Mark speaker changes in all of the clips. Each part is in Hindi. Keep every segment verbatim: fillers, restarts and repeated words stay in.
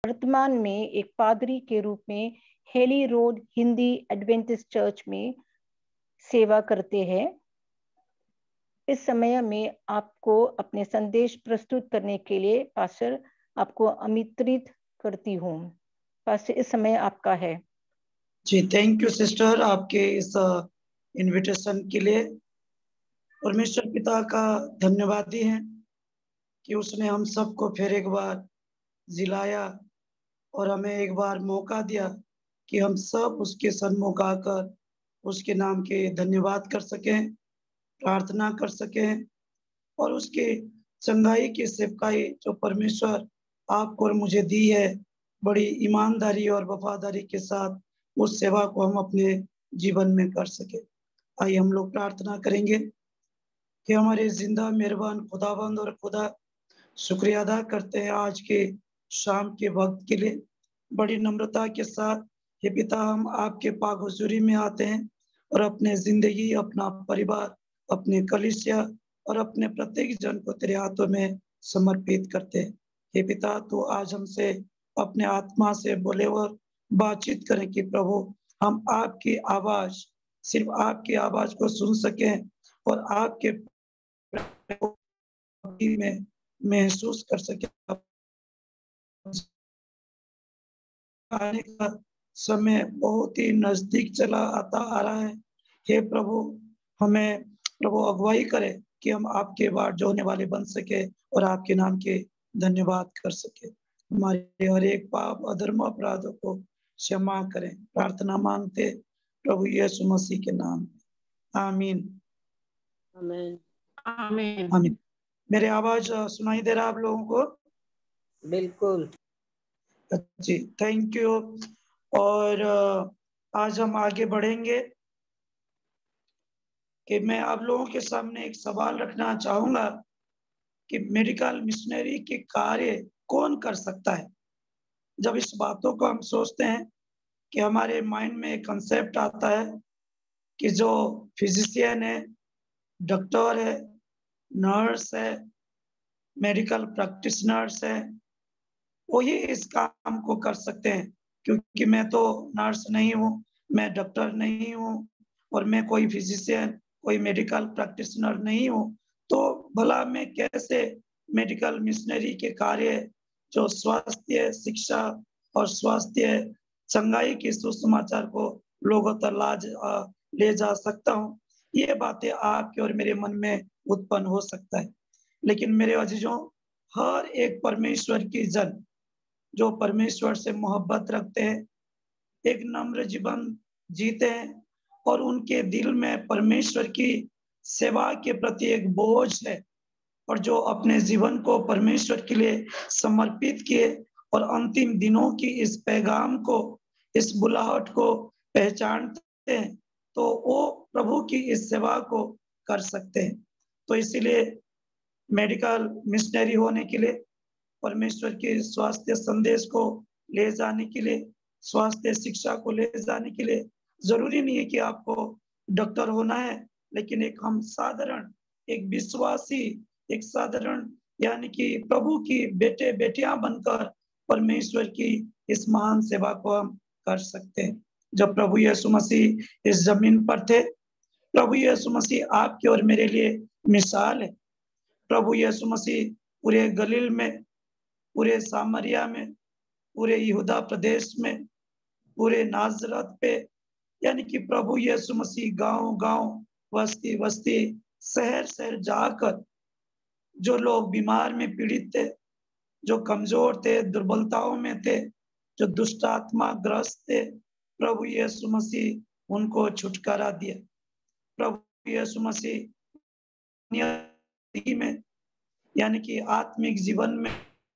Speaker 1: वर्तमान में एक पादरी के रूप में Hailey Road Hindi Adventist Church में सेवा करते हैं। इस समय में आपको अपने संदेश प्रस्तुत करने के लिए पास्टर आपको आमंत्रित करती हूँ। पास्टर, इस समय आपका है।
Speaker 2: जी, थैंक यू सिस्टर, आपके इस इनविटेशन के लिए। परमेश्वर पिता का धन्यवादी हैं कि उसने हम सबको फिर एक बार जिलाया और हमें एक बार मौका दिया कि हम सब उसके सन्मुख आकर उसके नाम के धन्यवाद कर सकें, प्रार्थना कर सकें और उसके चंगाई की सेवकाई जो परमेश्वर आपको और मुझे दी है, बड़ी ईमानदारी और वफादारी के साथ उस सेवा को हम अपने जीवन में कर सके। आइए हम लोग प्रार्थना करेंगे कि हमारे जिंदा मेहरबान खुदाबंद और खुदा, शुक्रिया अदा करते हैं आज के शाम के वक्त के लिए। बड़ी नम्रता के साथ हे पिता, हम आपके पाक हुजूरी में आते हैं और अपने जिंदगी, अपना परिवार, अपने कलीसिया और अपने प्रत्येक जन को तेरे हाथों में समर्पित करते हैं। हे पिता, तो आज हमसे अपने आत्मा से बोले और बातचीत करें कि प्रभु हम आपकी आवाज, सिर्फ आपकी आवाज को सुन सकें और आपके में महसूस कर सके। आने का समय बहुत ही नजदीक चला आता आ रहा है। हे प्रभु, हमें प्रभु अगुवाई करे कि हम आपके बाट जोड़ने वाले बन सके और आपके नाम के धन्यवाद कर सके। हमारे हर एक पाप, अधर्म, अपराधों को क्षमा करें। प्रार्थना मांगते प्रभु यीशु मसीह के नाम में, आमीन।
Speaker 3: आमीन आमीन
Speaker 2: आमीन। मेरे आवाज सुनाई दे रहा है आप लोगों को?
Speaker 3: बिल्कुल
Speaker 2: जी, थैंक यू। और आज हम आगे बढ़ेंगे कि मैं आप लोगों के सामने एक सवाल रखना चाहूंगा कि मेडिकल मिशनरी के कार्य कौन कर सकता है। जब इस बातों को हम सोचते हैं कि हमारे माइंड में एक कंसेप्ट आता है कि जो फिजिशियन है, डॉक्टर है, नर्स है, मेडिकल प्रैक्टिशनर्स है, वही इस काम को कर सकते हैं। क्योंकि मैं तो नर्स नहीं हूँ, मैं डॉक्टर नहीं हूँ और मैं कोई फिजिशियन, कोई मेडिकल प्रैक्टिशनर नहीं हूँ, तो भला मैं कैसे मेडिकल मिशनरी के कार्य, जो स्वास्थ्य शिक्षा और स्वास्थ्य चंगाई के सुसमाचार को लोगों तक लाज ले जा सकता हूँ। ये बातें आपके और मेरे मन में उत्पन्न हो सकता है। लेकिन मेरे अजीजों, हर एक परमेश्वर की जन जो परमेश्वर से मोहब्बत रखते हैं, एक नम्र जीवन जीते हैं और उनके दिल में परमेश्वर की सेवा के प्रति एक बोझ है और जो अपने जीवन को परमेश्वर के लिए समर्पित किए और अंतिम दिनों की इस पैगाम को, इस बुलाहट को पहचानते हैं, तो वो प्रभु की इस सेवा को कर सकते हैं। तो इसीलिए मेडिकल मिशनरी होने के लिए, परमेश्वर के स्वास्थ्य संदेश को ले जाने के लिए, स्वास्थ्य शिक्षा को ले जाने के लिए जरूरी नहीं है कि आपको डॉक्टर होना है, लेकिन एक हम साधारण, एक विश्वासी, एक साधारण यानी कि प्रभु की बेटे बेटियां बनकर परमेश्वर की इस महान सेवा को हम कर सकते हैं। जब प्रभु यीशु मसीह इस जमीन पर थे, प्रभु यीशु मसीह आपके और मेरे लिए मिसाल है। प्रभु यीशु मसीह पूरे गलील में, पूरे सामरिया में, पूरे यहूदा प्रदेश में, पूरे नाजरत पे, यानी कि प्रभु यीशु मसीह गांव गांव, बस्ती बस्ती, शहर शहर जाकर जो लोग बीमार में पीड़ित थे, जो कमजोर थे, दुर्बलताओं में थे, जो दुष्ट आत्मा ग्रस्त थे, प्रभु यीशु मसीह उनको छुटकारा दिया। प्रभु यीशु मसीह में यानी कि आत्मिक जीवन में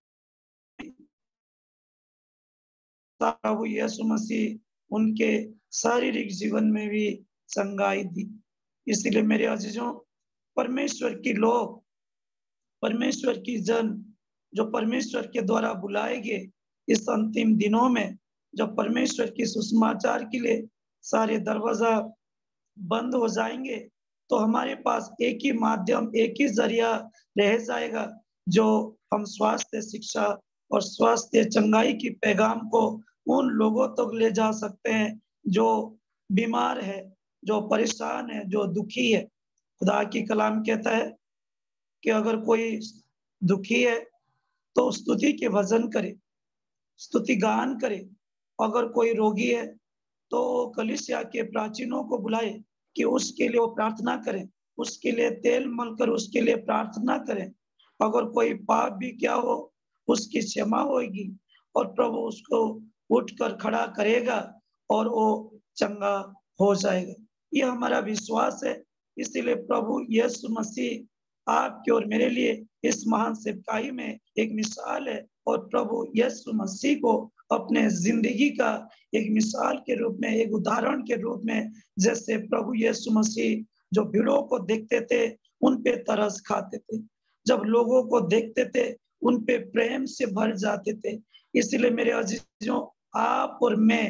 Speaker 2: प्रभु यीशु मसीह उनके शारीरिक जीवन में भी चंगाई दी। इसलिए मेरे अजीजों, परमेश्वर की लोग, परमेश्वर की जन जो परमेश्वर के द्वारा बुलाए गए इस अंतिम दिनों में, जब परमेश्वर की सुसमाचार के लिए सारे दरवाजा बंद हो जाएंगे, तो हमारे पास एक ही माध्यम, एक ही जरिया रह जाएगा जो हम स्वास्थ्य शिक्षा और स्वास्थ्य चंगाई की पैगाम को उन लोगों तक ले जा सकते हैं जो बीमार है, जो परेशान है, जो दुखी है। खुदा की कलाम कहता है कि अगर कोई दुखी है तो स्तुति के भजन करे, स्तुति गान करे। अगर कोई रोगी है तो कलीसिया के प्राचीनों को बुलाए कि उसके लिए वो प्रार्थना करें, उसके लिए तेल मलकर उसके लिए प्रार्थना करें। अगर कोई पाप भी क्या हो उसकी क्षमा होगी और प्रभु उसको उठकर खड़ा करेगा और वो चंगा हो जाएगा। ये हमारा विश्वास है। इसीलिए प्रभु यीशु मसीह आपके और मेरे लिए इस महान सेवकाई में एक मिसाल है और प्रभु यीशु मसीह को अपने जिंदगी का एक मिसाल के रूप में, एक उदाहरण के रूप में, जैसे प्रभु यीशु मसीह जो भीड़ों को देखते थे उन पे तरस खाते थे, जब लोगों को देखते थे उन पे प्रेम से भर जाते थे। इसलिए मेरे अजीजों, आप और मैं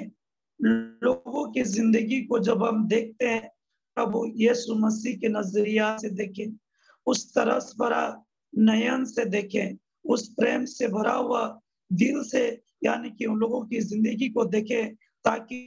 Speaker 2: लोगों की जिंदगी को जब हम देखते हैं प्रभु यीशु मसीह के नजरिया से देखें, उस तरस भरा नयन से देखें, उस प्रेम से भरा हुआ दिल से, यानी कि उन लोगों की जिंदगी को देखें, ताकि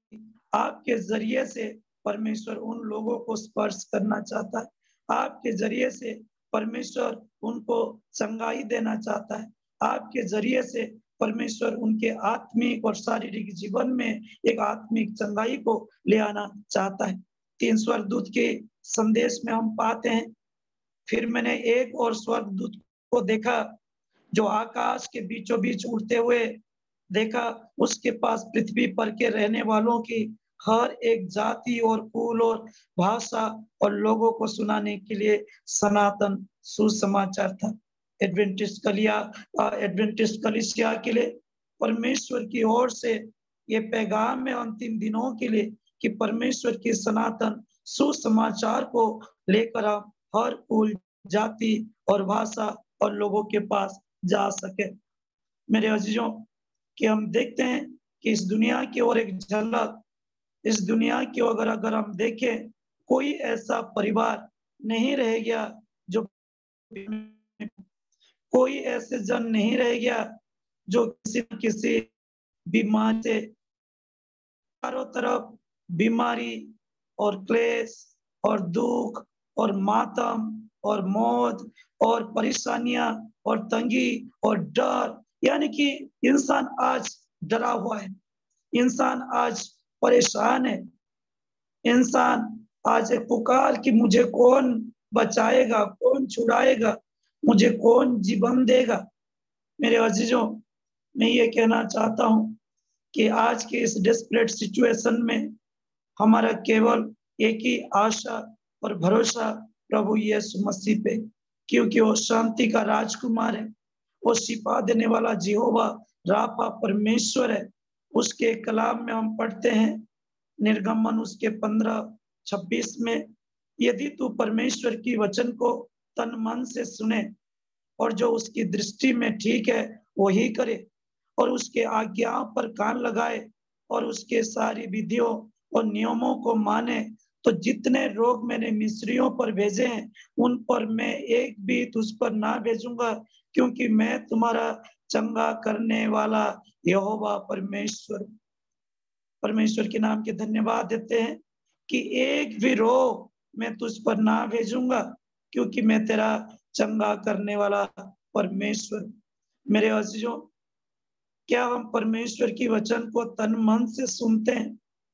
Speaker 2: आपके जरिए से परमेश्वर उन लोगों को स्पर्श करना चाहता है। आपके जरिए से परमेश्वर उनको चंगाई देना चाहता है। आपके जरिए से परमेश्वर उनके आत्मिक और शारीरिक जीवन में एक आत्मिक चंगाई को ले आना चाहता है। तीन स्वर्गदूत के संदेश में हम पाते हैं, फिर मैंने एक और स्वर्गदूत को देखा जो आकाश के बीचों बीच उड़ते हुए देखा। उसके पास पृथ्वी पर के रहने वालों की हर एक जाति और कुल और भाषा और लोगों को सुनाने के लिए सनातन सुसमाचार था। एडवेंटिस्ट कलिया एडवेंटिस्ट कलीसिया के लिए परमेश्वर की ओर से ये पैगाम है अंतिम दिनों के लिए कि परमेश्वर के सनातन सुसमाचार को लेकर हम हर कुल, जाति और भाषा और लोगों के पास जा सके। मेरे अजीजों, कि हम देखते हैं कि इस दुनिया की ओर एक झलक, इस दुनिया की ओर अगर अगर हम देखें, कोई ऐसा परिवार नहीं रह गया जो, कोई ऐसे जन नहीं रह गया जो किसी न किसी बीमारी से, चारों तरफ बीमारी और क्लेश और दुख और मातम और मौत और परेशानियां और तंगी और डर, यानी कि इंसान आज डरा हुआ है, इंसान आज परेशान है, इंसान आज एक पुकार कि मुझे कौन बचाएगा, कौन छुड़ाएगा, मुझे कौन जीवन देगा। मेरे अजीजों, मैं ये कहना चाहता हूं कि आज के इस डेस्परेट सिचुएशन में हमारा केवल एक ही आशा और भरोसा प्रभु यीशु मसीह पे, क्योंकि वो शांति का राजकुमार है, वो शिफा देने वाला यहोवा राफा परमेश्वर है। उसके कलाम में हम पढ़ते हैं, निर्गमन उसके पंद्रह छब्बीस में, यदि तू परमेश्वर की वचन को तन मन से सुने और जो उसकी दृष्टि में ठीक है वही करे और उसके आज्ञाओं पर कान लगाए और उसके सारी विधियों और नियमों को माने, तो जितने रोग मैंने मिस्रियों पर भेजे हैं उन पर मैं एक भी तुझ पर ना भेजूंगा, क्योंकि मैं तुम्हारा चंगा करने वाला यहोवा परमेश्वर। परमेश्वर के नाम के धन्यवाद देते हैं कि एक भी रोग मैं तुझ पर ना भेजूंगा, क्योंकि मैं तेरा चंगा करने वाला परमेश्वर। मेरे अजीजों, क्या हम परमेश्वर की वचन को तन मन से सुनते हैं?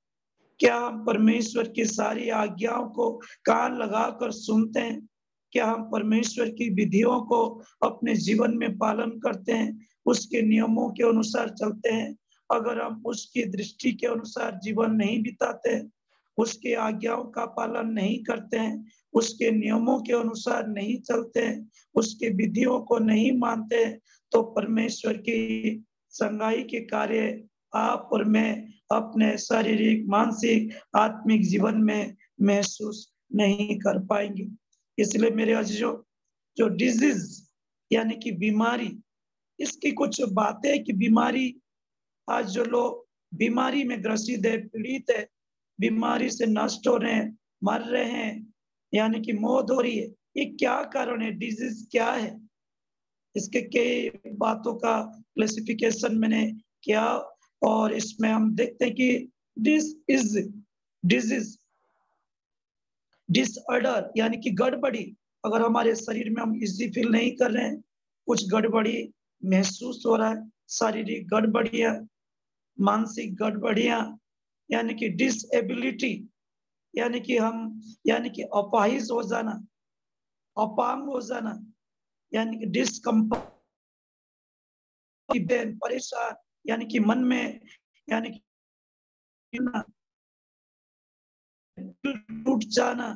Speaker 2: क्या हम परमेश्वर की सारी आज्ञाओं को कान लगाकर सुनते हैं? क्या हम परमेश्वर की विधियों को अपने जीवन में पालन करते हैं, उसके नियमों के अनुसार चलते हैं? अगर हम उसकी दृष्टि के अनुसार जीवन नहीं बिताते हैं, उसके आज्ञाओं का पालन नहीं करते हैं, उसके नियमों के अनुसार नहीं चलते हैं, उसके विधियों को नहीं मानते हैं, तो परमेश्वर की संगाई के कार्य आप और मैं अपने शारीरिक, मानसिक, आत्मिक जीवन में महसूस नहीं कर पाएंगे। इसलिए मेरे अजीजों, जो डिजीज यानी कि बीमारी, इसकी कुछ बातें कि बीमारी, आज जो लोग बीमारी में ग्रसित है, पीड़ित है, बीमारी से नष्ट हो रहे हैं, मर रहे हैं, यानी कि मौत हो रही है, ये क्या कारण है? डिजीज क्या है? इसके कई बातों का क्लासिफिकेशन मैंने किया और इसमें हम देखते हैं कि दिस इज डिजीज डिसऑर्डर यानी कि गड़बड़ी। अगर हमारे शरीर में हम इजी फील नहीं कर रहे हैं, कुछ गड़बड़ी महसूस हो रहा है, शारीरिक गड़बड़ियां, मानसिक गड़बड़ियां, यानी कि डिसेबिलिटी, यानी कि हम यानी कि अपाहिज हो जाना, अपांग हो जाना, यानी कि डिस्कम्फर्ट, परेशान, यानी कि मन में यानी कि टूट जाना,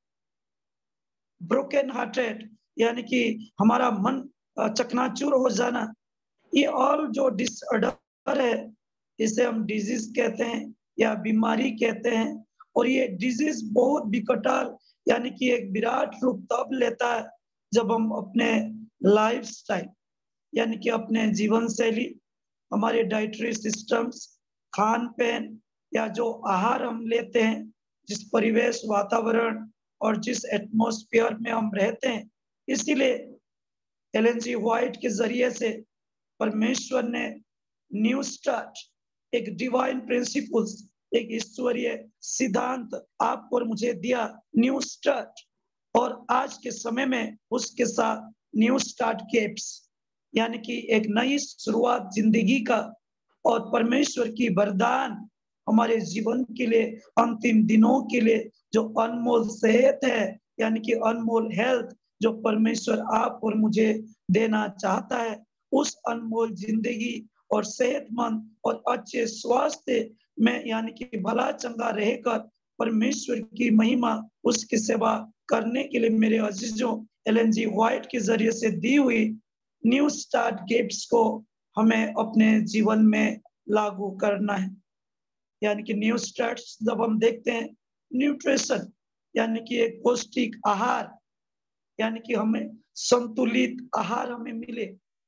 Speaker 2: ब्रोकन हार्टेड, यानी कि हमारा मन चकनाचूर हो जाना। ये ऑल जो डिसऑर्डर है, इसे हम डिजीज कहते हैं या बीमारी कहते हैं। और ये डिजीज बहुत विकटाल यानी कि एक विराट रूप तब लेता है जब हम अपने लाइफस्टाइल यानी कि अपने जीवन शैली, हमारे डाइटरी सिस्टम्स, खान पान या जो आहार हम लेते हैं, जिस परिवेश वातावरण और जिस एटमॉस्फेयर में हम रहते हैं। इसीलिए एलन जी व्हाइट के जरिए से परमेश्वर ने न्यू स्टार्ट, एक डिवाइन प्रिंसिपल्स, एक ईश्वरीय सिद्धांत आपको और मुझे दिया, न्यू स्टार्ट। और आज के समय में उसके साथ न्यू स्टार्ट गेट्स यानी कि एक नई शुरुआत जिंदगी का, और परमेश्वर की वरदान हमारे जीवन के लिए, अंतिम दिनों के लिए जो अनमोल सेहत है यानी कि अनमोल हेल्थ जो परमेश्वर आप और मुझे देना चाहता है, उस अनमोल जिंदगी और सेहतमंद और अच्छे स्वास्थ्य में यानी कि भला चंगा रहकर परमेश्वर की महिमा, उसकी सेवा करने के लिए मेरे अजीजों एलन जी व्हाइट के जरिए से दी हुई न्यू स्टार्ट गिफ्ट्स को हमें अपने जीवन में लागू करना है। यानी कि न्यू स्टार्ट जब हम देखते हैं, न्यूट्रिशन यानी कि एक पौष्टिक आहार, यानी कि हमें संतुलित आहार हमें मिले,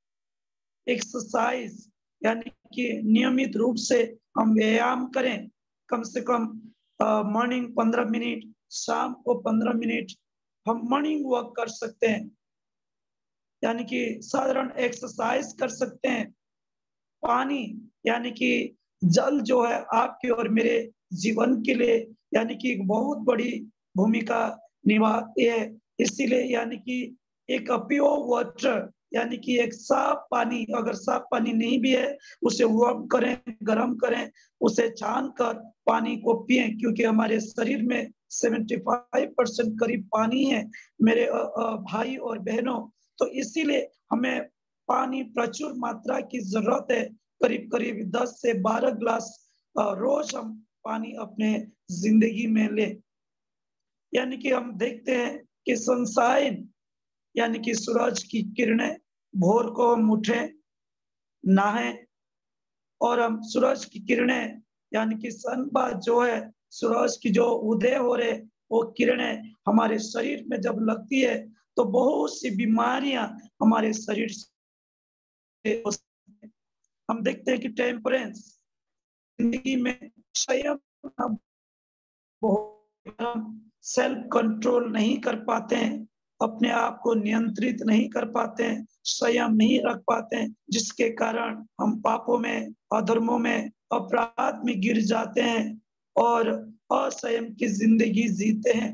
Speaker 2: एक्सरसाइज यानी कि नियमित रूप से हम व्यायाम करें, कम से कम मॉर्निंग पंद्रह मिनट, शाम को पंद्रह मिनट हम मॉर्निंग वॉक कर सकते हैं, यानी कि साधारण एक्सरसाइज कर सकते हैं। पानी यानी कि जल जो है आपके और मेरे जीवन के लिए यानी कि एक बहुत बड़ी भूमिका निभाती है। इसीलिए यानी कि एक प्योर वाटर यानी कि एक साफ पानी, अगर साफ पानी नहीं भी है उसे वार्म करें, गर्म करें, उसे छान कर पानी को पिए, क्योंकि हमारे शरीर में पचहत्तर परसेंट करीब पानी है मेरे भाई और बहनों। तो इसीलिए हमें पानी प्रचुर मात्रा की जरूरत है, करीब करीब दस से बारह गिलास रोज हम पानी अपने जिंदगी में ले। यानी कि हम देखते हैं कि सनशाइन यानी कि सूरज की किरणें, भोर को हम उठे, नहाए और हम सूरज की किरणें यानी कि सनबाथ जो है, सूरज की जो उदय हो रहे वो किरणें हमारे शरीर में जब लगती है तो बहुत सी बीमारियां हमारे शरीर से, हम देखते हैं कि टेम्परेंस जिंदगी में संयम, सेल्फ कंट्रोल नहीं कर पाते हैं, अपने आप को नियंत्रित नहीं कर पाते हैं, संयम नहीं रख पाते हैं, जिसके कारण हम पापों में, अधर्मों में, अपराध में गिर जाते हैं और असंयम की जिंदगी जीते हैं।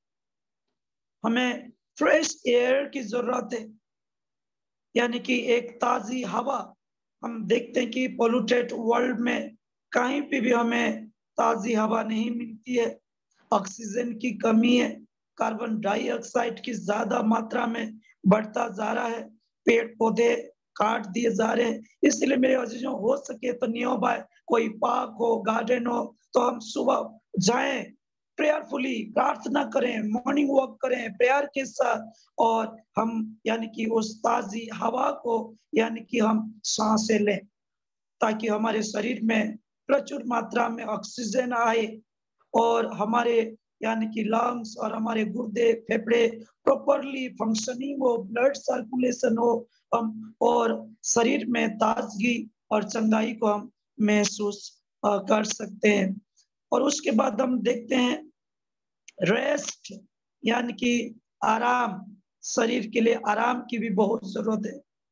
Speaker 2: हमें फ्रेश एयर की जरूरत है, यानी कि एक ताजी हवा। हम देखते हैं कि पोल्यूटेड वर्ल्ड में कहीं पे भी हमें ताजी हवा नहीं मिलती है, ऑक्सीजन की कमी है, कार्बन डाइऑक्साइड की ज्यादा मात्रा में बढ़ता जा रहा है, पेड़ पौधे काट दिए जा रहे हैं। इसलिए मेरे अजीजों, हो सके तो नियो बाय कोई पार्क हो, गार्डन हो, तो हम सुबह जाएं, प्रेयरफुली प्रार्थना करें, मॉर्निंग वॉक करें प्रेयर के साथ, और हम यानी कि उस ताजी हवा को यानी कि हम सांसें लें, ताकि हमारे शरीर में प्रचुर मात्रा में ऑक्सीजन आए और हमारे यानी कि लंग्स और हमारे गुर्दे, फेफड़े प्रॉपरली फंक्शनिंग हो, ब्लड सर्कुलेशन हो, हम और शरीर में ताजगी और चंगाई को हम महसूस कर सकते हैं। और उसके बाद हम देखते हैं रेस्ट यानी कि आराम, शरीर के लिए आराम की भी बहुत जरूरत है।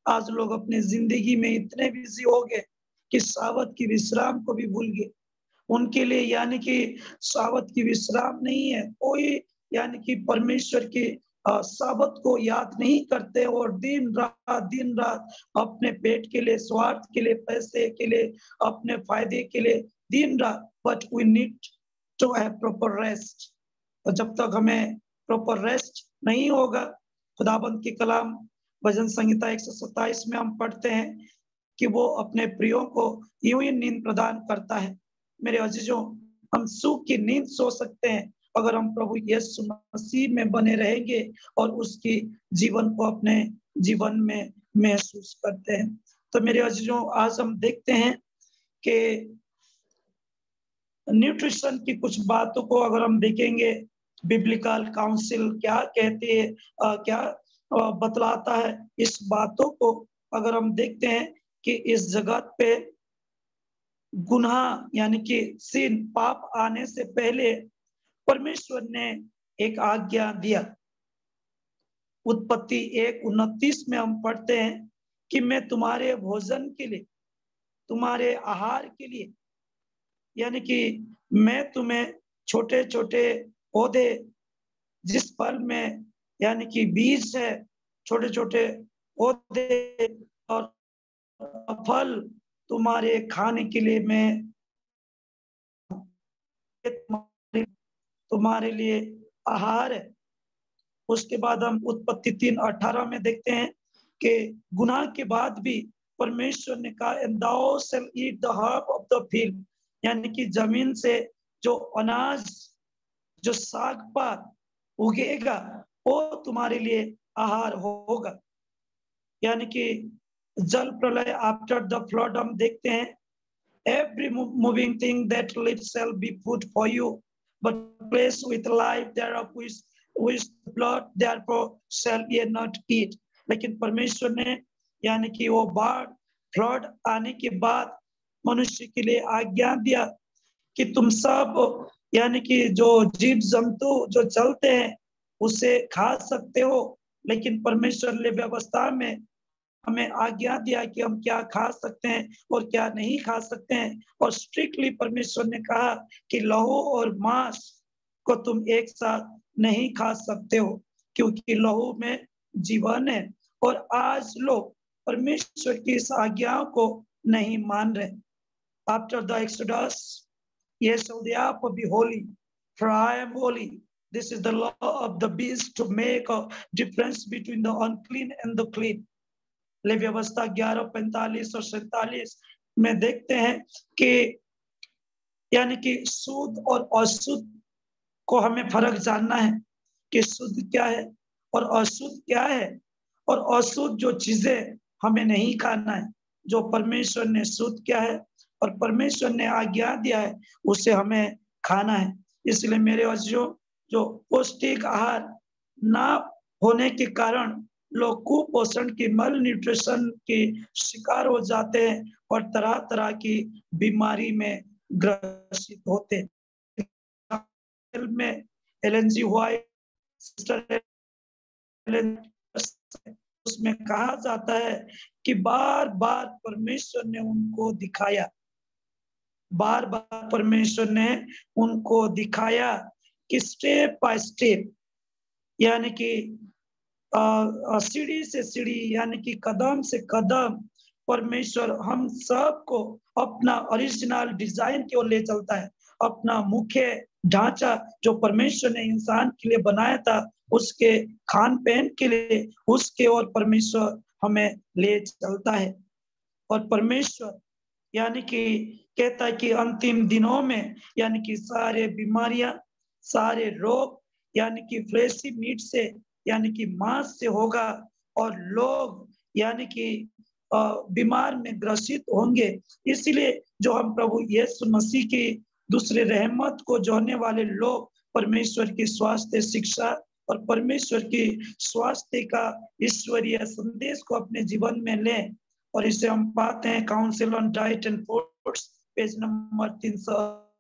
Speaker 2: आज लोग अपने जिंदगी में इतने बिजी हो गए कि साबत की विश्राम को भी भूल गए। उनके लिए यानी कि साबत की विश्राम नहीं है, कोई यानी कि परमेश्वर की साबत को याद नहीं करते और दिन रात दिन रात अपने पेट के लिए, स्वार्थ के लिए, पैसे के लिए, अपने फायदे के लिए दिन रात। But we need to have proper rest. और जब तक हमें प्रॉपर रेस्ट नहीं होगा, खुदाबंद की कलाम भजन संहिता एक सौ सत्ताईस में हम पढ़ते हैं कि वो अपने प्रियों को यूं ही नींद प्रदान करता है। मेरे अजीजों, हम सुख की नींद सो सकते हैं अगर हम प्रभु यीशु मसीह में बने रहेंगे और उसकी जीवन को अपने जीवन में महसूस करते हैं। तो मेरे अजीजों, आज हम देखते हैं कि न्यूट्रिशन की कुछ बातों को अगर हम देखेंगे, बिब्लिकल काउंसिल क्या कहते हैं, क्या आ, बतलाता है, इस बातों को अगर हम देखते हैं कि इस जगत पे गुनाह यानी कि सिन, पाप आने से पहले परमेश्वर ने एक आज्ञा दिया। उत्पत्ति एक उनतीस में हम पढ़ते हैं कि मैं तुम्हारे भोजन के लिए, तुम्हारे आहार के लिए, यानी कि मैं तुम्हें छोटे छोटे पौधे जिस फल में यानी कि बीज है, छोटे छोटे पौधे और फल तुम्हारे खाने के लिए मैं तुम्हारे लिए आहार है। उसके बाद हम उत्पत्ति तीन अठारह में देखते हैं कि गुनाह के बाद भी परमेश्वर ने कहा, and thou shall eat the herb of the field, यानी कि जमीन से जो अनाज, जो साग पात उगेगा वो तुम्हारे लिए आहार होगा। यानी कि जल प्रलय, आफ्टर द फ्लड, हम देखते हैं every moving thing that lives shall be food for you, but place with life thereof which which blood therefore shall ye not eat। लेकिन परमेश्वर ने यानी कि वो बाढ़, फ्लड आने के बाद मनुष्य के लिए आज्ञा दिया कि तुम सब यानी कि जो जीव जंतु जो चलते हैं उसे खा सकते हो, लेकिन परमेश्वर ने व्यवस्था में हमें आज्ञा दिया कि हम क्या खा सकते हैं और क्या नहीं खा सकते हैं। और स्ट्रिक्टली परमेश्वर ने कहा कि लहू और मांस को तुम एक साथ नहीं खा सकते हो, क्योंकि लहू में जीवन है। और आज लोग परमेश्वर की इस आज्ञा को नहीं मान रहे। After the exodus, ye shall therefore be holy, for I am holy. This is the law of the beast to make a difference between the unclean and the clean। ले व्यवस्था ग्यारह पैंतालीस और सैतालीस में देखते हैं कि यानी कि शुद्ध और अशुद्ध को हमें फर्क जानना है कि शुद्ध क्या है और अशुद्ध क्या है। और अशुद्ध जो चीजें हमें नहीं खाना है, जो परमेश्वर ने शुद्ध किया है और परमेश्वर ने आज्ञा दिया है उसे हमें खाना है। इसलिए मेरे अजीजों, जो पौष्टिक आहार ना होने के कारण लोग कुपोषण की, मल न्यूट्रिशन की शिकार हो जाते हैं और तरह तरह की बीमारी में ग्रसित होते हैं। में Ellen G White, sister Ellen, उसमें कहा जाता है कि बार बार परमेश्वर ने उनको दिखाया, बार बार परमेश्वर ने उनको दिखाया कि स्टेप बाय स्टेप, यानी कि सीढ़ी से सीढ़ी, यानी कि कदम से कदम परमेश्वर हम सबको अपना ओरिजिनल डिजाइन की ओर ले चलता है। अपना मुख्य ढांचा जो परमेश्वर ने इंसान के लिए बनाया था, उसके खान पीन के लिए उसके ओर परमेश्वर हमें ले चलता है। और परमेश्वर यानी कि कहता है कि अंतिम दिनों में यानी कि सारे बीमारियां, सारे रोग यानी कि फ्लेशी मीट से यानी कि मांस से होगा और लोग यानी कि बीमार में ग्रसित होंगे। इसलिए जो हम प्रभु यीशु मसीह की दूसरे रहमत को जोड़ने वाले लोग परमेश्वर की स्वास्थ्य शिक्षा और परमेश्वर की स्वास्थ्य का ईश्वरीय संदेश को अपने जीवन में लें। और इसे हम पाते हैं counsel on diet and foods, page number तीन सौ,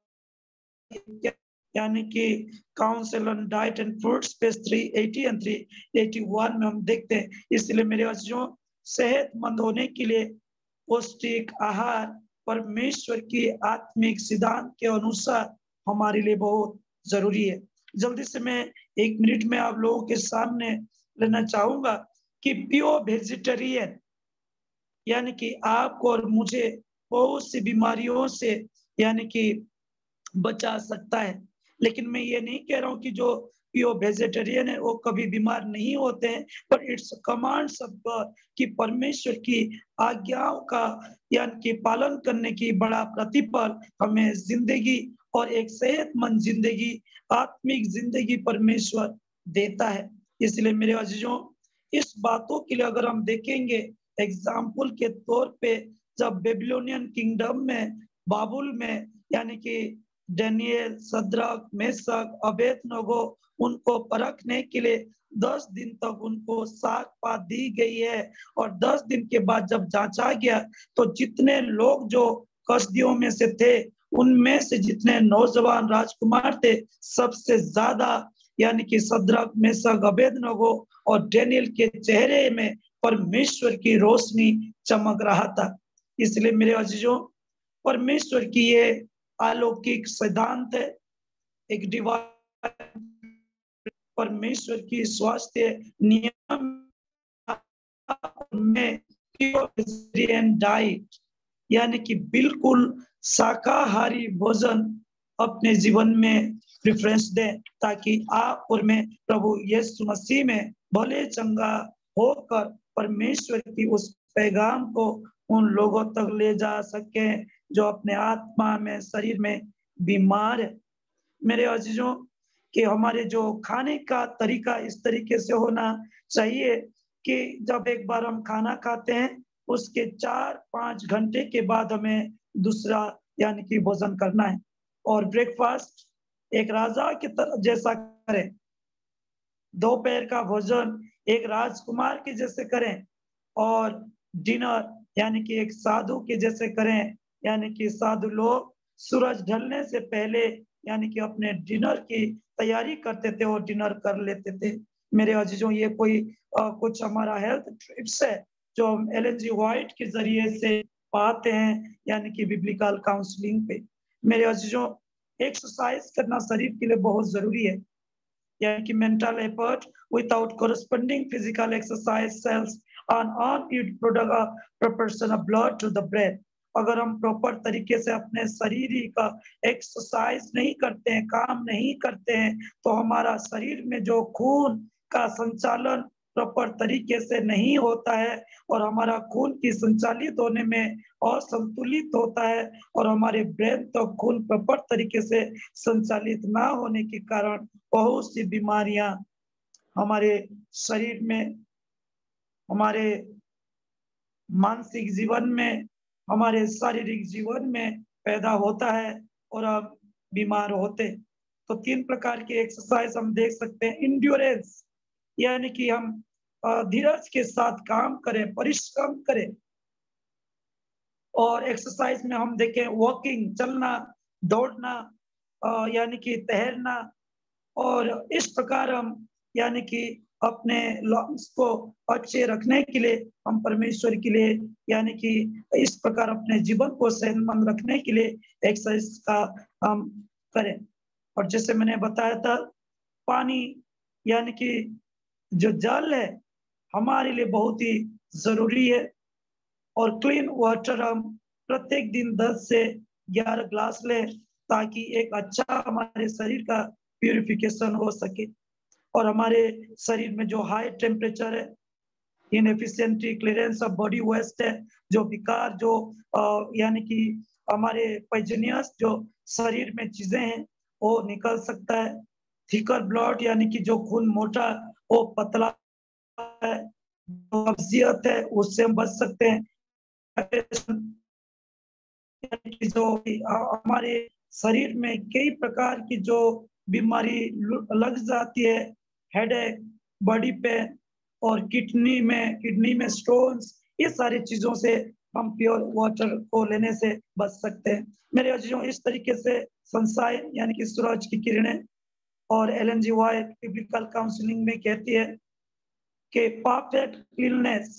Speaker 2: यानी कि counsel on diet and foods page तीन सौ अस्सी एंड तीन सौ इक्यासी में हम देखते हैं। इसलिए मेरे बच्चों, सेहतमंद होने के लिए पौष्टिक आहार परमेश्वर की आत्मिक सिद्धांत के अनुसार हमारे लिए बहुत जरूरी है। जल्दी से मैं एक मिनट में आप लोगों के सामने लेना चाहूंगा कि प्योर वेजिटेरियन यानी कि आपको और मुझे बहुत सी बीमारियों से यानी कि बचा सकता है। लेकिन मैं ये नहीं कह रहा हूँ कि जो प्योर वेजिटेरियन है वो कभी बीमार नहीं होते हैं, पर इट्स कमांड सब कि परमेश्वर की आज्ञाओं का यानी कि पालन करने की बड़ा प्रतिफल हमें जिंदगी और एक सेहतमंद जिंदगी, आत्मिक जिंदगी परमेश्वर देता है। इसलिए मेरे अजीजों, इस बातों के लिए अगर हम देखेंगे एग्जाम्पल के तौर पे, जब बेबीलोनियन किंगडम में बाबुल में यानी कि डैनियल, सद्रक, मेशक, अबेदनगो उनको परखने के लिए दस दिन तक उनको साग पात दी गई है, और दस दिन के बाद जब जांचा गया तो जितने लोग जो कसदियों में से थे उनमें से जितने नौजवान राजकुमार थे सबसे ज्यादा यानी कि सद्रक, मेशक, अबेदनगो और डैनियल के चेहरे में परमेश्वर की रोशनी चमक रहा था। इसलिए मेरे अजीजों, परमेश्वर की ये अलौकिक सिद्धांत है, एक डिवाइन परमेश्वर की स्वास्थ्य नियम में डाइट यानी कि बिल्कुल शाकाहारी भोजन अपने जीवन में प्रेफरेंस दें, ताकि आप और मैं प्रभु यीशु मसीह में भले चंगा होकर परमेश्वर की उस पैगाम को उन लोगों तक ले जा सके जो अपने आत्मा में, शरीर में बीमार है। मेरे अजीजों, कि हमारे जो खाने का तरीका इस तरीके से होना चाहिए कि जब एक बार हम खाना खाते हैं उसके चार पांच घंटे के बाद हमें दूसरा यानी कि भोजन करना है, और ब्रेकफास्ट एक राजा की तरह जैसा करें, दोपहर का भोजन एक राजकुमार के जैसे करें, और डिनर यानी कि एक साधु के जैसे करें। यानी कि साधु लोग सूरज ढलने से पहले यानी कि अपने डिनर की तैयारी करते थे और डिनर कर लेते थे। मेरे अजीजों, ये कोई आ, कुछ हमारा हेल्थ ट्रिप्स है जो हम एलन जी व्हाइट के जरिए से पाते हैं यानी कि बिब्लिकल काउंसलिंग पे। मेरे अजीजों, एक्सरसाइज करना शरीर के लिए बहुत जरूरी है, यानी कि mental effort without corresponding physical exercise cells an unused product a proportion of blood to the brain। अगर हम प्रॉपर तरीके से अपने शरीर का एक्सरसाइज नहीं करते हैं, काम नहीं करते हैं, तो हमारा शरीर में जो खून का संचालन प्रॉपर तरीके से नहीं होता है और हमारा खून की संचालित होने में असंतुलित होता है, और हमारे ब्रेन तो खून प्रॉपर तरीके से संचालित ना होने के कारण बहुत सी बीमारियां हमारे शरीर में, हमारे मानसिक जीवन में, हमारे शारीरिक जीवन में पैदा होता है और हम बीमार होते। तो तीन प्रकार की एक्सरसाइज हम देख सकते हैं। इंड्योरेंस यानी कि हम धीरज के साथ काम करें, परिश्रम करें, और एक्सरसाइज में हम देखें वॉकिंग, चलना, दौड़ना, यानी कि तैरना, और इस प्रकार हम यानी कि अपने लंग्स को अच्छे रखने के लिए हम परमेश्वर के लिए यानी कि इस प्रकार अपने जीवन को सेहतमंद रखने के लिए एक्सरसाइज का हम करें। और जैसे मैंने बताया था, पानी यानी कि जो जल है हमारे लिए बहुत ही जरूरी है, और क्लीन वाटर हम प्रत्येक दिन दस से ग्यारह ग्लास लें ताकि एक अच्छा हमारे शरीर का प्यूरिफिकेशन हो सके। और हमारे शरीर में जो हाई टेम्परेचर है, inefficient clearance of body waste है, जो विकार जो यानी कि हमारे पॉइजनियस जो शरीर में चीजें हैं वो निकल सकता है। थिकर ब्लड यानी कि जो खून मोटा वो पतला है, कब्जियत है उससे हम बच सकते हैं। जो हमारे शरीर में कई प्रकार की जो बीमारी लग जाती है, हेडेक, बॉडी पेन और किडनी में किडनी में स्टोन्स, ये सारी चीजों से हम प्योर वाटर को लेने से बच सकते हैं। मेरे अजीजों, इस तरीके से सनशाइन यानी कि सूरज की किरणें और Ellen G White biblical counselling में कहती है कि perfect cleanness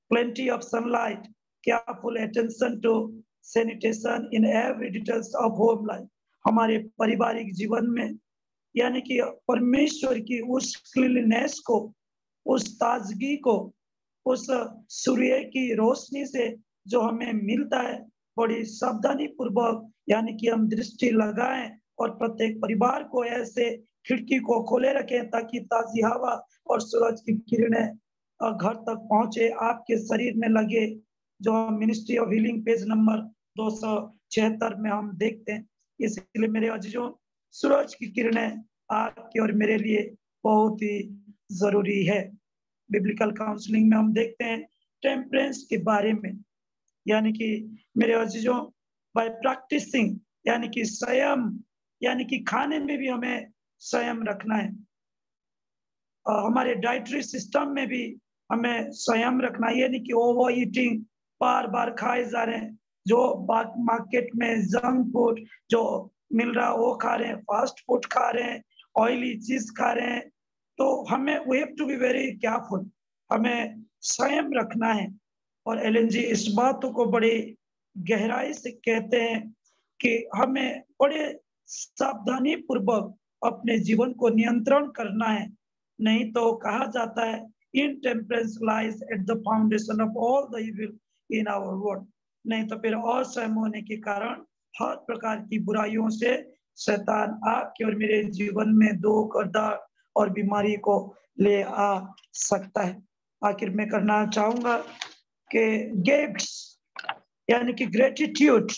Speaker 2: plenty of sunlight, careful attention to sanitation in every details of home life. हमारे पारिवारिक जीवन में यानी कि परमेश्वर की उस क्लीननेस को, उस ताजगी को, उस सूर्य की रोशनी से जो हमें मिलता है, बड़ी सावधानी पूर्वक यानी कि हम दृष्टि लगाएं और प्रत्येक परिवार को ऐसे खिड़की को खोले रखें ताकि ताजी हवा और सूरज की किरणें घर तक पहुंचे, आपके शरीर में लगे, जो हम ministry of healing page number दो सौ छिहत्तर में हम देखते हैं। इसलिए मेरे अजीजों, सूरज की किरणें आपके और मेरे लिए बहुत ही जरूरी है। बिब्लिकल काउंसलिंग में हम देखते हैं टेम्परेंस के बारे में, यानी कि मेरे अजीजों, बाय प्रैक्टिसिंग यानी कि संयम, यानी कि खाने में भी हमें संयम रखना है। और हमारे डाइटरी सिस्टम में भी हमें संयम रखना है, यानी कि ओवर ईटिंग, बार बार खाए जा रहे हैं, जो मार्केट में जंक फूड जो मिल रहा है वो खा रहे हैं, फास्ट फूड खा रहे हैं, ऑयली चीज खा रहे हैं। तो हमें we have to be very careful, हमें संयम रखना है। और एलन जी इस बात को बड़ी गहराई से कहते हैं कि हमें बड़े सावधानी पूर्वक अपने जीवन को नियंत्रण करना है, नहीं तो कहा जाता है intemperance lies at the foundation of all the evil in our world. नहीं तो फिर असंयम होने के कारण हर प्रकार की बुराइयों से शैतान आपके और मेरे जीवन में दुख और दर्द और बीमारी को ले आ सकता है। आखिर में करना चाहूंगा कि गिफ्ट्स यानी कि ग्रेटिट्यूड,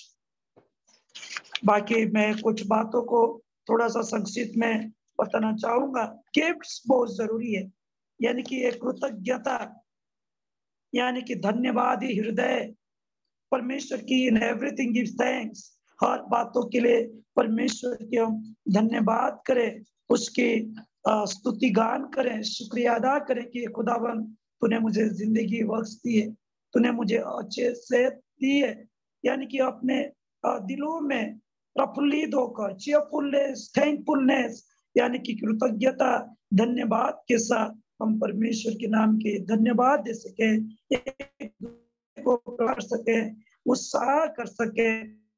Speaker 2: बाकी मैं कुछ बातों को थोड़ा सा संक्षिप्त में बताना चाहूंगा। गिफ्ट्स बहुत जरूरी है, यानी कि एक कृतज्ञता, यानी कि धन्यवादी हृदय, परमेश्वर की इन एवरीथिंग गिव थैंक्स, हर बातों के लिए परमेश्वर के हम धन्यवाद करें, उसकी स्तुति गान करें, शुक्रिया अदा करें कि खुदावन तूने मुझे जिंदगी बख्श दी है, तूने मुझे अच्छे सेहत दी है। यानी कि अपने दिलों में प्रफुल्लित होकर चीयरफुलनेस, थैंकफुलनेस, यानी कि कृतज्ञता धन्यवाद के साथ हम परमेश्वर के नाम के धन्यवाद दे सके, एक को कर सके, उत्साह कर सके,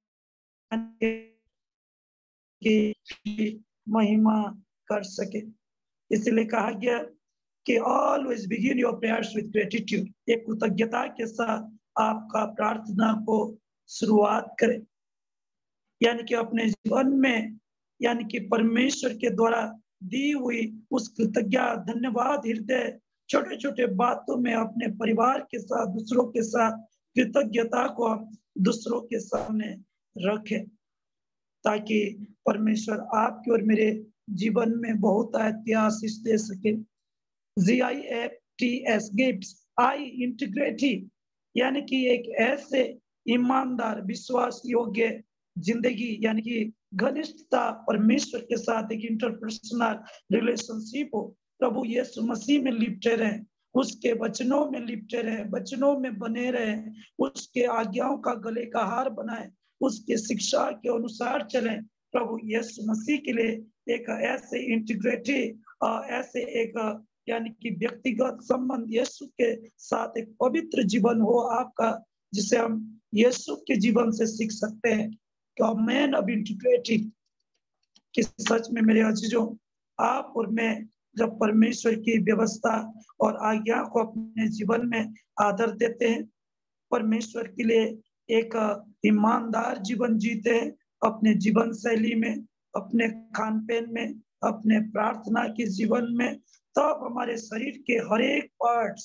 Speaker 2: की महिमा कर सके। इसलिए कहा गया कि always begin your prayers with gratitude, एक कृतज्ञता के साथ आपका प्रार्थना को शुरुआत करें। यानी कि अपने जीवन में, यानी कि परमेश्वर के द्वारा दी हुई उस कृतज्ञ धन्यवाद हृदय, छोटे छोटे बातों में अपने परिवार के साथ, दूसरों के साथ कृतज्ञता को हम दूसरों के सामने रखें, ताकि परमेश्वर आपके और मेरे जीवन में बहुत आशीष दे सके। G I F T S gifts, I integrity, यानी कि एक ऐसे ईमानदार विश्वास योग्य जिंदगी, यानी कि घनिष्ठता परमेश्वर के साथ एक इंटरपर्सनल रिलेशनशिप हो। प्रभु यीशु मसीह में लिपटे रहे, उसके वचनों में लिपटे रहे, वचनों में बने रहे, उसके आज्ञाओं का गले का हार बनाए, उसके शिक्षा के अनुसार चले। प्रभु यीशु मसीह के लिए एक ऐसे इंटीग्रिटी, ऐसे एक यानी कि व्यक्तिगत संबंध यीशु के साथ एक पवित्र जीवन हो आपका, जिसे हम यीशु के जीवन से सीख सकते हैं। तो मैन ऑफ इंटीग्रिटी कि सच में मेरे अजीजों, आप और मैं जब परमेश्वर की व्यवस्था और आज्ञा को अपने जीवन में आदर देते हैं, परमेश्वर के लिए एक ईमानदार जीवन जीते हैं, अपने जीवन शैली में, अपने खान पीन में, अपने प्रार्थना के जीवन में, तब तो हमारे शरीर के हर एक पार्ट्स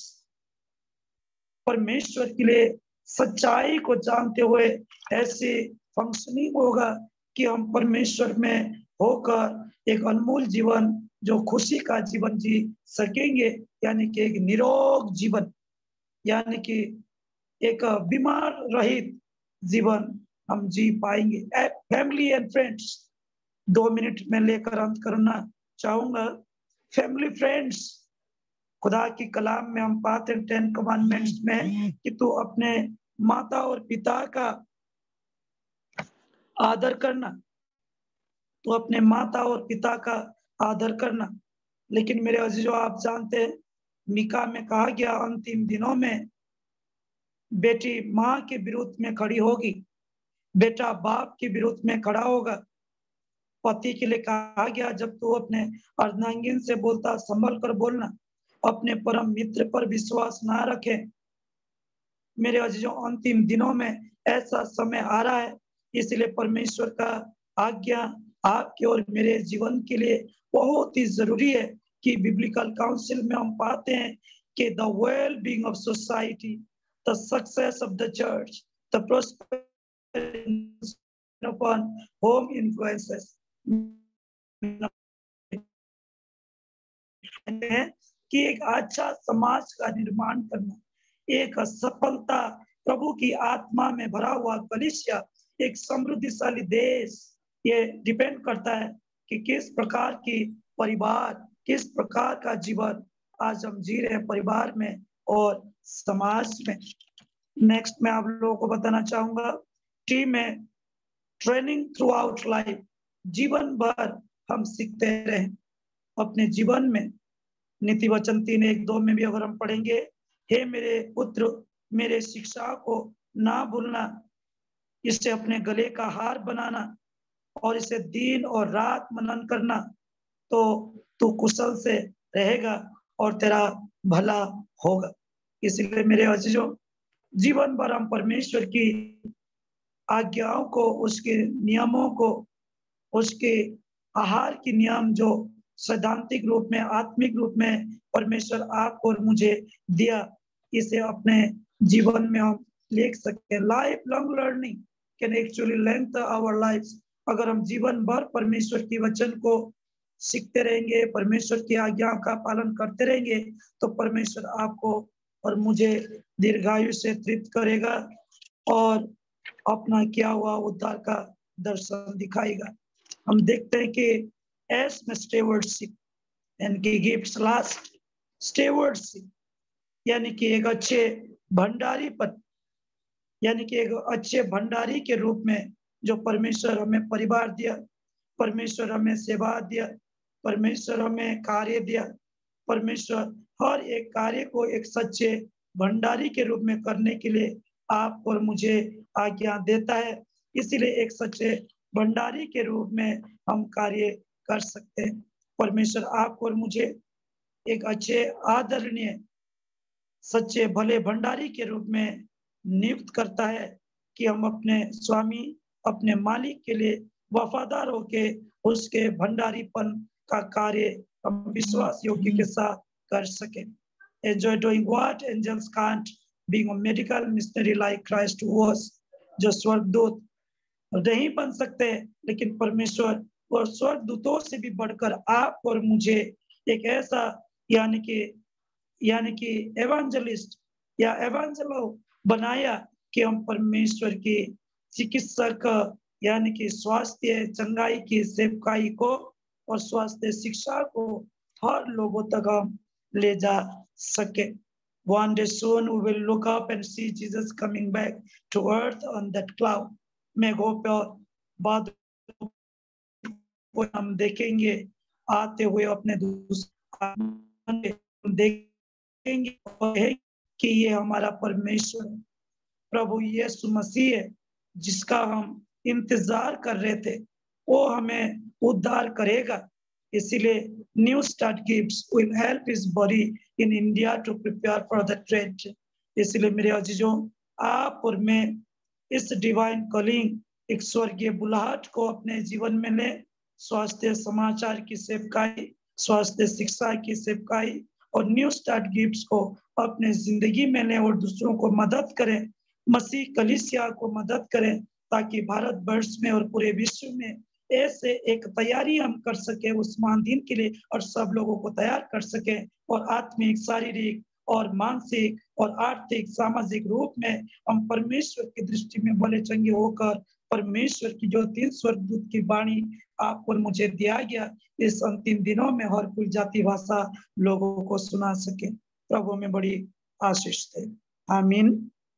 Speaker 2: परमेश्वर के लिए सच्चाई को जानते हुए ऐसे फंक्शनिंग होगा कि हम परमेश्वर में होकर एक अनमोल जीवन, जो खुशी का जीवन जी सकेंगे, यानी कि एक निरोग जीवन, यानी कि एक बीमार रहित जीवन हम जी पाएंगे। फैमिली एंड फ्रेंड्स, दो मिनट में लेकर अंत करना चाहूंगा। फैमिली फ्रेंड्स, खुदा की कलाम में हम पाते हैं टेन कमांडमेंट्स में कि तू अपने माता और पिता का आदर करना, तो अपने माता और पिता का आदर करना। लेकिन मेरे अजीजों, आप जानते हैं मीका में कहा गया अंतिम दिनों में बेटी माँ के विरुद्ध में खड़ी होगी, बेटा बाप के विरुद्ध में खड़ा होगा। पति के लिए कहा गया, जब तू अपने अर्धांगिन से बोलता संभल कर बोलना, अपने परम मित्र पर विश्वास ना रखे। मेरे अजीजों, अंतिम दिनों में ऐसा समय आ रहा है, इसलिए परमेश्वर का आज्ञा आपके और मेरे जीवन के लिए बहुत ही जरूरी है कि बिब्लिकल काउंसिल में हम पाते हैं कि the well being of society, the success of the church, the prosperity upon home influences, कि एक अच्छा समाज का निर्माण करना, एक सफलता प्रभु की आत्मा में भरा हुआ कलीसिया, एक समृद्धिशाली देश, ये डिपेंड करता है कि किस प्रकार की परिवार, किस प्रकार का जीवन आज हम जी रहे हैं परिवार में और समाज में। नेक्स्ट मैं आप लोगों को बताना चाहूंगा, टीम में ट्रेनिंग थ्रू आउट लाइफ, जीवन भर हम सीखते रहे अपने जीवन में। नीति वचन तीन एक दो में भी अगर हम पढ़ेंगे, हे मेरे पुत्र, मेरे शिक्षा को ना भूलना, इसे अपने गले का हार बनाना और इसे दिन और रात मनन करना, तो तू कुशल से रहेगा और तेरा भला होगा। इसलिए मेरे अजीजों, जीवन भर हम परमेश्वर की आज्ञाओं को, उसके नियमों को, उसके आहार के नियम जो सैद्धांतिक रूप में, आत्मिक रूप में परमेश्वर आपको और मुझे दिया, इसे अपने जीवन में हम लिख सकते हैं। Lifelong learning can actually length our lifes. अगर हम जीवन भर परमेश्वर की वचन को सीखते रहेंगे, परमेश्वर की आज्ञा का पालन करते रहेंगे, तो परमेश्वर आपको और मुझे दीर्घायु से तृप्त करेगा और अपना किया हुआ उद्धार का दर्शन दिखाएगा। हम देखते हैं कि एस में स्टेवर्डशिप यानी कि गिफ्ट्स, लास्ट स्टेवर्डशिप यानी कि एक अच्छे भंडारी पद, यानी कि एक अच्छे भंडारी के रूप में जो परमेश्वर हमें परिवार दिया, परमेश्वर हमें सेवा दिया, परमेश्वर हमें कार्य दिया, परमेश्वर हर एक कार्य को एक सच्चे भंडारी के रूप में करने के लिए आप और मुझे आज्ञा देता है। इसीलिए एक सच्चे भंडारी के रूप में हम कार्य कर सकते हैं। परमेश्वर आपको और मुझे एक अच्छे आदरणीय सच्चे भले भंडारी के रूप में नियुक्त करता है कि हम अपने स्वामी, अपने मालिक के लिए वफादार होके उसके भंडारीपन का कार्य हम विश्वास योग्य के साथ कर सके। Enjoy doing what angels can't, being a medical missionary like Christ was, जो स्वर्गदूत नहीं बन सकते, लेकिन परमेश्वर और स्वर्गदूतों से भी बढ़कर आप और मुझे एक ऐसा यानी कि यानी कि एवांजलिस्ट या एवांजलो बनाया कि हम परमेश्वर की चिकित्सक यानी कि स्वास्थ्य चंगाई की सेवकाई को और स्वास्थ्य शिक्षा को हर लोगों तक हम ले जा सके। One day soon we will look up and see Jesus coming back to earth on that cloud. मेघों पर बादलों को हम देखेंगे आते हुए अपने दूसरे देखेंगे कि ये हमारा परमेश्वर प्रभु यीशु मसीह है जिसका हम इंतजार कर रहे थे, वो हमें उद्धार करेगा। इसीलिए new start gifts will help his body in India to prepare for the trade. इसलिए मेरे अजीजों, आप और मैं इस डिवाइन कॉलिंग, एक स्वर्गीय बुलाहट को अपने जीवन में लें। स्वास्थ्य समाचार की सेवकाई, स्वास्थ्य शिक्षा की सेवकाई और न्यू स्टार्ट गिफ्ट्स को अपने जिंदगी में लें और दूसरों को मदद करें, मसीह कलीसिया को मदद करें, ताकि भारत वर्ष में और पूरे विश्व में ऐसे एक तैयारी हम कर सके उस महान दिन के लिए और सब लोगों को तैयार कर सके और आत्मिक, शारीरिक और मानसिक और आर्थिक, सामाजिक रूप में हम परमेश्वर की दृष्टि में भले चंगे होकर परमेश्वर की जो तीन स्वर्गदूत की वाणी आपको और मुझे दिया गया इस अंतिम दिनों में हर कोई जाति भाषा लोगों को सुना सके। प्रभु में बड़ी आशीष दे। आमीन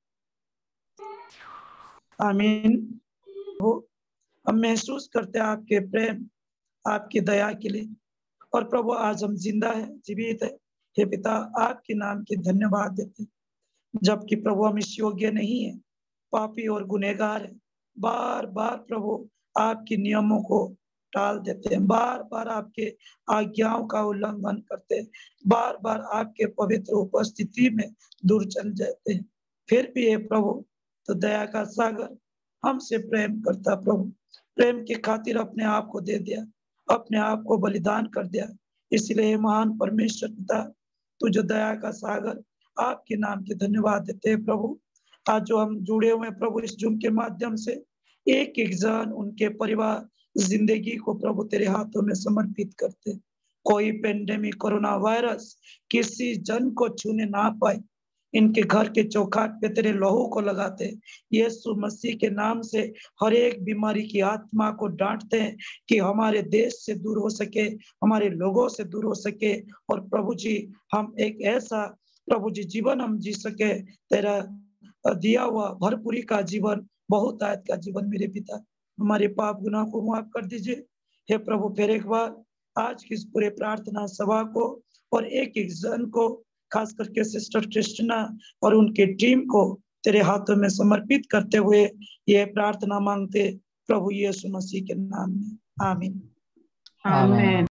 Speaker 2: आमीन। हम महसूस करते हैं आपके प्रेम, आपकी दया के लिए, और प्रभु आज हम जिंदा है, जीवित है। हे पिता, आपके नाम की धन्यवाद देते हैं। जबकि प्रभु हम इस योग्य नहीं है, पापी और गुनहगार है। बार बार प्रभु आपके नियमों को टाल देते हैं, बार बार आपके आज्ञाओं का उल्लंघन करते हैं, बार बार आपके पवित्र उपस्थिति में दूर चल जाते हैं। फिर भी ये प्रभु तो दया का सागर हमसे प्रेम करता, प्रभु प्रेम की खातिर अपने आप को दे दिया, अपने आप को बलिदान कर दिया। इसलिए महान परमेश्वर पिता, तू जो दया का सागर, आपके नाम के धन्यवाद देते हैं प्रभु। आज जो हम जुड़े हुए हैं प्रभु इस जूम के माध्यम से, एक एक जन उनके परिवार जिंदगी को प्रभु तेरे हाथों में समर्पित करते। कोई पेंडेमिक कोरोना वायरस किसी जन को छूने ना पाए, इनके घर के चौखाट पे तेरे लहू को लगाते। यीशु मसीह के नाम से हर एक बीमारी की आत्मा को डांटते हैं कि हमारे देश से दूर हो सके, हमारे लोगों से दूर हो सके, और प्रभु जी हम एक ऐसा प्रभु जी जीवन हम जी सके, तेरा दिया हुआ भरपूरी का जीवन, बहुत आयत का जीवन। मेरे पिता हमारे पाप गुनाह को माफ कर दीजिए। हे प्रभु फिर एक बार आज की इस पूरे प्रार्थना सभा को और एक एक जन को, खास करके सिस्टर क्रिस्टिना और उनके टीम को तेरे हाथों में समर्पित करते हुए ये प्रार्थना मांगते प्रभु यीशु मसीह के नाम में, आमीन।
Speaker 3: आमीन।